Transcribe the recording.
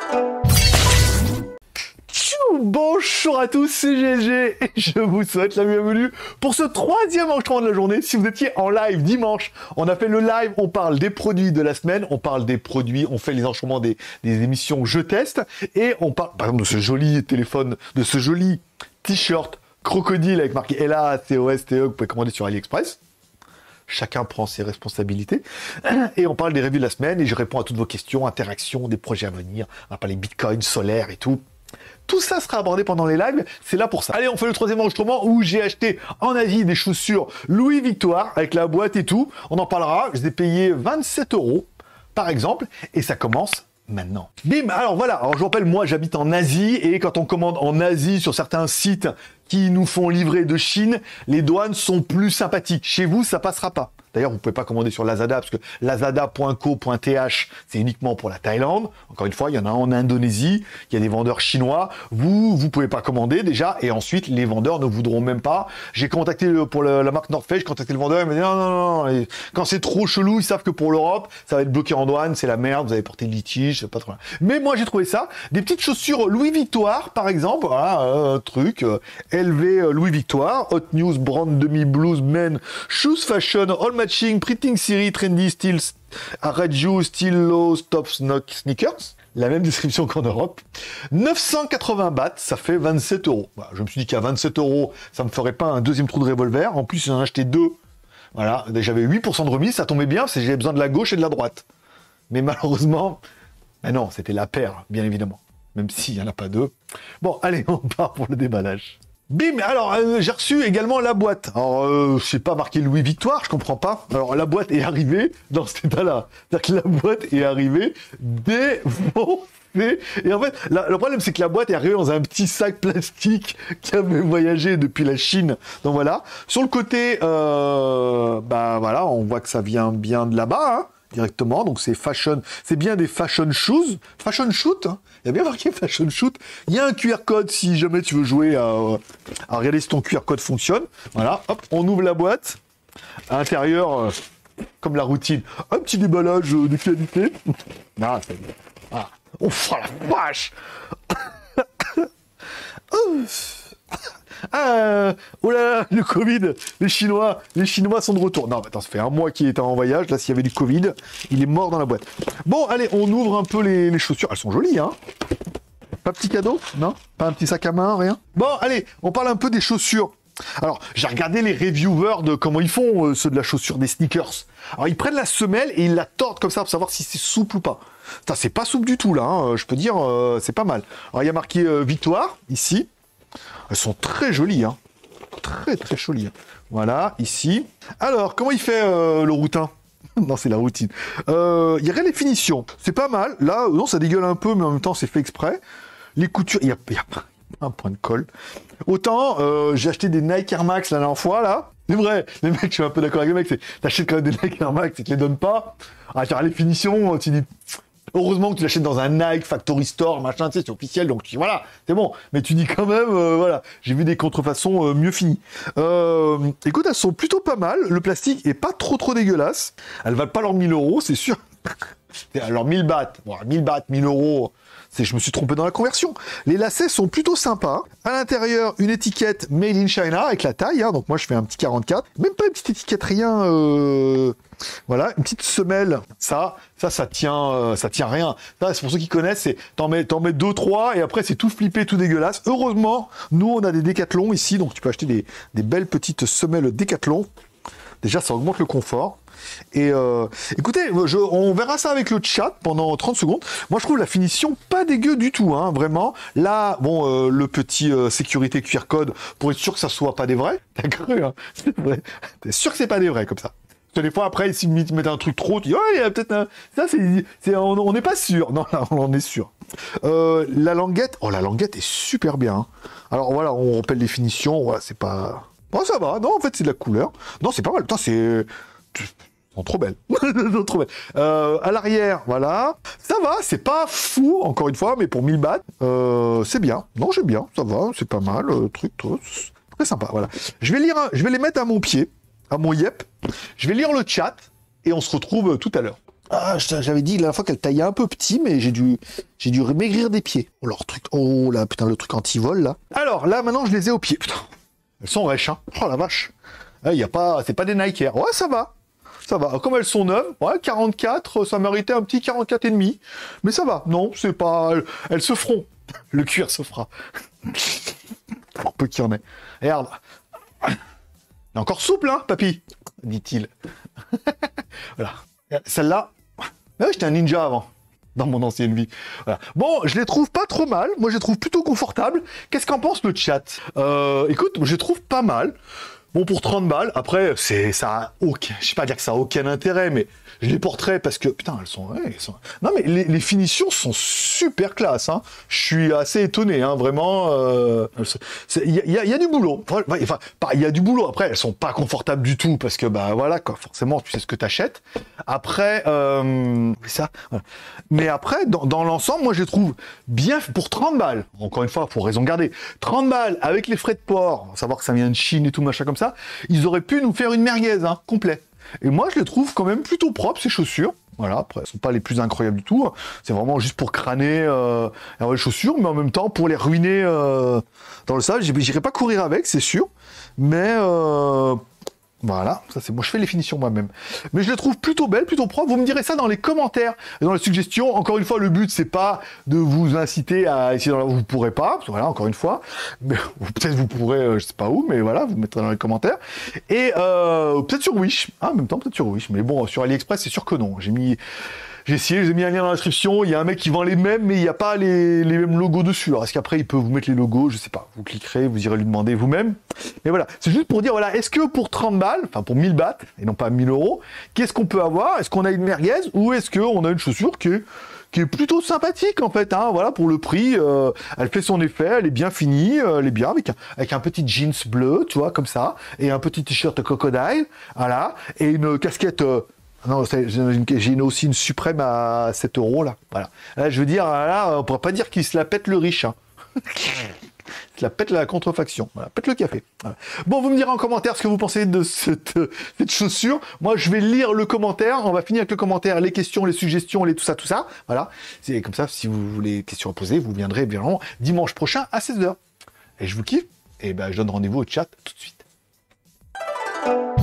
Bonjour à tous, c'est GG et je vous souhaite la bienvenue pour ce troisième enregistrement de la journée. Si vous étiez en live dimanche, on a fait le live, on parle des produits de la semaine, on parle des produits, on fait les enregistrements des émissions Je Teste et on parle par exemple de ce joli téléphone, de ce joli t-shirt crocodile avec marqué LA, COS, TE que vous pouvez commander sur AliExpress. Chacun prend ses responsabilités. Et on parle des revues de la semaine et je réponds à toutes vos questions, interactions, des projets à venir. On va parler Bitcoin, solaire et tout. Tout ça sera abordé pendant les lives, c'est là pour ça. Allez, on fait le troisième enregistrement où j'ai acheté en Asie des chaussures Louis Vuitton avec la boîte et tout. On en parlera, je les ai payés 27 € par exemple et ça commence maintenant. Bim, alors voilà, alors je vous rappelle, moi j'habite en Asie et quand on commande en Asie sur certains sites qui nous font livrer de Chine, les douanes sont plus sympathiques. Chez vous, ça passera pas. D'ailleurs, vous pouvez pas commander sur Lazada parce que lazada.co.th, c'est uniquement pour la Thaïlande. Encore une fois, il y en a en Indonésie, il y a des vendeurs chinois. Vous pouvez pas commander déjà. Et ensuite, les vendeurs ne voudront même pas. J'ai contacté pour la marque North Face, j'ai contacté le vendeur, il m'a dit non. Et quand c'est trop chelou, ils savent que pour l'Europe, ça va être bloqué en douane, c'est la merde, vous allez porter le litige, c'est pas trop bien. Mais moi, j'ai trouvé ça. Des petites chaussures Louis Vuitton, par exemple. Voilà, truc. LV Louis Vuitton, Hot News, Brand Demi Blues, Men, Shoes Fashion, All Matching, Printing Series, Trendy, Steel, Araju, Steel Low, Stop Sneakers. La même description qu'en Europe. 980 bahts, ça fait 27 €. Voilà, je me suis dit qu'à 27 €, ça me ferait pas un deuxième trou de revolver. En plus, j'en ai acheté deux. Voilà, j'avais 8% de remise, ça tombait bien, parce que j'avais besoin de la gauche et de la droite. Mais malheureusement, ben non, c'était la paire, bien évidemment. Même s'il n'y en a pas deux. Bon, allez, on part pour le déballage. Bim, alors j'ai reçu également la boîte. Alors je sais pas marqué Louis Vuitton, je comprends pas. Alors la boîte est arrivée dans cet état-là. C'est-à-dire que la boîte est arrivée défoncée. Et en fait, le problème c'est que la boîte est arrivée dans un petit sac plastique qui avait voyagé depuis la Chine. Donc voilà. Sur le côté, bah voilà, on voit que ça vient bien de là-bas, hein, directement. Donc c'est fashion, c'est bien des fashion shoes, fashion shoot. Hein. Il y a bien marqué fashion shoot. Il y a un QR code si jamais tu veux jouer à regarder si ton QR code fonctionne. Voilà, hop, on ouvre la boîte. À l'intérieur, comme la routine, un petit déballage de qualité. Ah, c'est bien. Ah. Oh la vache. Oh là là, le Covid, les Chinois sont de retour. Non, mais attends, ça fait un mois qu'il était en voyage. Là, s'il y avait du Covid, il est mort dans la boîte. Bon, allez, on ouvre un peu les chaussures. Elles sont jolies, hein. Pas petit cadeau? Non? Pas un petit sac à main, rien? Bon, allez, on parle un peu des chaussures. Alors, j'ai regardé les reviewers de comment ils font, ceux de la chaussure des sneakers. Alors, ils prennent la semelle et ils la tordent comme ça pour savoir si c'est souple ou pas. Putain, c'est pas souple du tout, là, hein. Je peux dire, c'est pas mal. Alors, il y a marqué Victoire, ici. Elles sont très jolies, hein. Très, très jolies. Voilà, ici. Alors, comment il fait le routin? Non, c'est la routine. Il y a rien les finitions. C'est pas mal. Là, non, ça dégueule un peu, mais en même temps, c'est fait exprès. Les coutures, il y a un point de colle. Autant, j'ai acheté des Nike Air Max la dernière fois, là. C'est vrai, les mecs, je suis un peu d'accord avec les mecs, c'est t'achètes quand même des Nike Air Max et tu les donnes pas. Ah, tu as les finitions, tu dis... Heureusement que tu l'achètes dans un Nike Factory Store, machin, tu sais, c'est officiel, donc tu dis voilà, c'est bon. Mais tu dis quand même, voilà, j'ai vu des contrefaçons mieux finies. Écoute, elles sont plutôt pas mal. Le plastique est pas trop dégueulasse. Elles valent pas leurs 1000 €, c'est sûr. Alors 1000 bahts, bon, 1000 bahts, 1000 €. Je me suis trompé dans la conversion. Les lacets sont plutôt sympas. À l'intérieur, une étiquette Made in China avec la taille. Hein, donc moi, je fais un petit 44. Même pas une petite étiquette, rien. Voilà, une petite semelle. Ça tient rien. C'est pour ceux qui connaissent, c'est t'en mets 2, 3 et après c'est tout flippé, tout dégueulasse. Heureusement, nous on a des Décathlon ici, donc tu peux acheter des belles petites semelles Décathlon. Déjà, ça augmente le confort. Et écoutez, on verra ça avec le chat pendant 30 secondes. Moi, je trouve la finition pas dégueu du tout, hein, vraiment. Là, bon, le petit sécurité QR code pour être sûr que ça soit pas des vrais. T'as cru, hein? C'est vrai. T'es sûr que c'est pas des vrais comme ça. Parce que des fois, après, s'ils mettent un truc trop, tu dis, oh, il y a peut-être un... Ça, on n'est pas sûr. Non, là, on en est sûr. La languette, oh, la languette est super bien. Hein. Alors, voilà, on rappelle les finitions. Voilà, c'est pas... Bon, ça va. Non, en fait, c'est de la couleur. Non, c'est pas mal. Putain, c'est... Sont trop belles. Trop belles. À l'arrière, voilà. Ça va, c'est pas fou, encore une fois, mais pour 1000 bahts, c'est bien. Non, j'aime bien, ça va, c'est pas mal. Truc très sympa, voilà. Je vais les mettre à mon pied, à mon yep. Je vais lire le chat et on se retrouve tout à l'heure. Ah, j'avais dit la dernière fois qu'elle taillait un peu petit, mais j'ai dû maigrir des pieds. Oh, leur truc, oh là, putain, le truc anti-vol, là. Alors, là, maintenant, je les ai aux pieds. Putain, elles sont rêches, hein. Oh la vache. C'est pas des Nike Air. Ouais, ça va. Ça va. Comme elles sont neuves, ouais, 44, ça méritait un petit 44 et demi. Mais ça va. Non, c'est pas... Elles se feront. Le cuir se fera. Pour peu qu'il y en ait. Regarde. Il est encore souple, hein, papy, dit-il. Voilà. Celle-là, ouais, j'étais un ninja avant, dans mon ancienne vie. Voilà. Bon, je les trouve pas trop mal. Moi, je les trouve plutôt confortables. Qu'est-ce qu'en pense le chat? Écoute, je les trouve pas mal. Bon, pour 30 balles, après, ça a aucun... Je sais pas dire que ça a aucun intérêt, mais je les porterai parce que... Putain, elles sont... Non, mais les finitions sont super classe, hein. Je suis assez étonné, hein, vraiment. Il y a du boulot. Enfin, il y a du boulot. Après, elles sont pas confortables du tout parce que, bah, voilà, quoi. Forcément, tu sais ce que t'achètes. Après, ça... Voilà. Mais après, dans l'ensemble, moi, je les trouve bien pour 30 balles. Encore une fois, pour raison garder. 30 balles avec les frais de port, savoir que ça vient de Chine et tout, machin comme ça, ils auraient pu nous faire une merguez, hein, complet. Et moi, je les trouve quand même plutôt propres, ces chaussures. Voilà, après, elles sont pas les plus incroyables du tout. C'est vraiment juste pour crâner les chaussures, mais en même temps, pour les ruiner dans le sable. J'irai pas courir avec, c'est sûr. Mais... voilà, ça c'est moi, je fais les finitions moi-même. Mais je les trouve plutôt belles, plutôt propres. Vous me direz ça dans les commentaires, dans les suggestions. Encore une fois, le but c'est pas de vous inciter à essayer dans la... Vous pourrez pas, parce que voilà, encore une fois. Peut-être vous pourrez, je sais pas où, mais voilà, vous mettrez dans les commentaires. Et peut-être sur Wish, hein, en même temps peut-être sur Wish. Mais bon, sur AliExpress, c'est sûr que non. J'ai essayé, je vous ai mis un lien dans la description, il y a un mec qui vend les mêmes, mais il n'y a pas les mêmes logos dessus. Alors est-ce qu'après il peut vous mettre les logos, je sais pas, vous cliquerez, vous irez lui demander vous-même. Mais voilà, c'est juste pour dire, voilà, est-ce que pour 30 balles, enfin pour 1000 bahts, et non pas 1000 euros, qu'est-ce qu'on peut avoir? Est-ce qu'on a une merguez, ou est-ce qu'on a une chaussure qui est plutôt sympathique en fait, hein, voilà, pour le prix, elle fait son effet, elle est bien finie, elle est bien, avec un petit jeans bleu, tu vois, comme ça, et un petit t-shirt crocodile, voilà, et une casquette... non, j'ai aussi une suprême à 7 euros, là. Voilà. Là, je veux dire, là, on pourrait pas dire qu'il se la pète le riche, hein. Il se la pète la contrefaction. Voilà, pète le café. Voilà. Bon, vous me direz en commentaire ce que vous pensez de cette chaussure. Moi, je vais lire le commentaire. On va finir avec le commentaire, les questions, les suggestions, tout ça. Voilà. C'est comme ça, si vous voulez des questions à poser, vous viendrez évidemment dimanche prochain à 16 h. Et je vous kiffe. Et ben, je donne rendez-vous au chat tout de suite.